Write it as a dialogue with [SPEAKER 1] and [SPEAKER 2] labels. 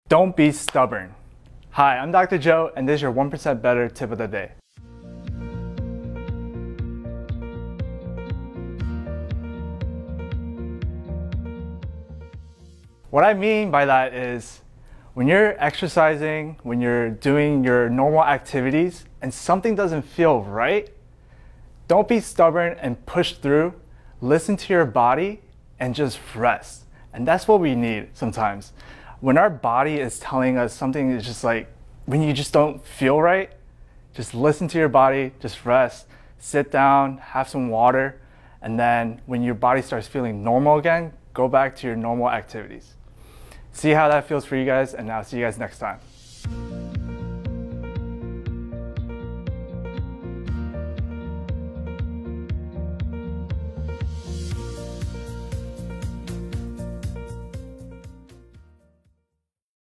[SPEAKER 1] Don't be stubborn. Hi, I'm Dr. Joe, and this is your 1% Better tip of the day. What I mean by that is when you're exercising, when you're doing your normal activities, and something doesn't feel right, don't be stubborn and push through. Listen to your body and just rest. And that's what we need sometimes. When our body is telling us something is just like, when you just don't feel right, just listen to your body, just rest, sit down, have some water, and then when your body starts feeling normal again, go back to your normal activities. See how that feels for you guys, and I'll see you guys next time.